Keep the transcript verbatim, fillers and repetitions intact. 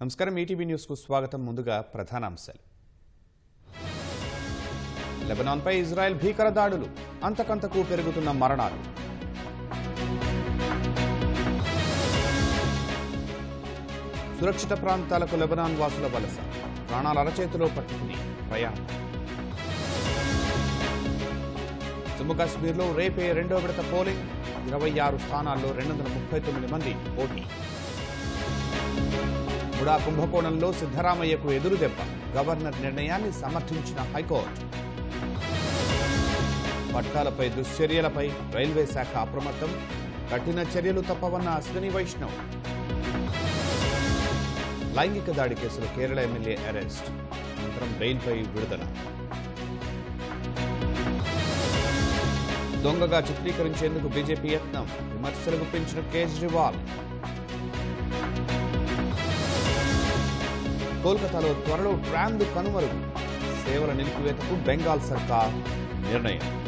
నమస్కారం ETV news కు స్వాగతం. ముందుగా ప్రధానాంశాలు. లెబనాన్ పై ఇజ్రాయెల్ భీకర దాడులు, అంతకంతకు పెరుగుతున్న మరణాలు. సురక్షిత ప్రాంతాలకు లెబనాన్ వాసుల వలస, ప్రాణాల అరచేతిలో పట్టుకుని ప్రయాణం. జమ్మూ కాశ్మీర్లో రేపే రెండో విడత పోలింగ్, ఇరవై ఆరు స్థానాల్లో రెండు వందల ముప్పై తొమ్మిది మంది పోటీ. ముడా కుంభకోణంలో సిద్ధరామయ్యకు ఎదురుదెబ్బ, గవర్నర్ నిర్ణయాన్ని సమర్థించిన హైకోర్టు. పట్టాలపై దుశ్చర్యలపై రైల్వే శాఖ అప్రమత్తం, కఠిన చర్యలు తప్పవన్న అశ్విని వైష్ణవ్. లైంగిక దాడి కేసులో కేరళ ఎమ్మెల్యే అరెస్ట్, అనంతరం బెయిల్పై విడుదల. దొంగగా చిత్రీకరించేందుకు బీజేపీ యత్నం, విమర్శలు గుప్పించిన కేజ్రీవాల్. కోల్కతాలో త్వరలో ట్రామ్లు కనుమరుగు, సేవల నిలిపివేతకు బెంగాల్ సర్కార్ నిర్ణయం.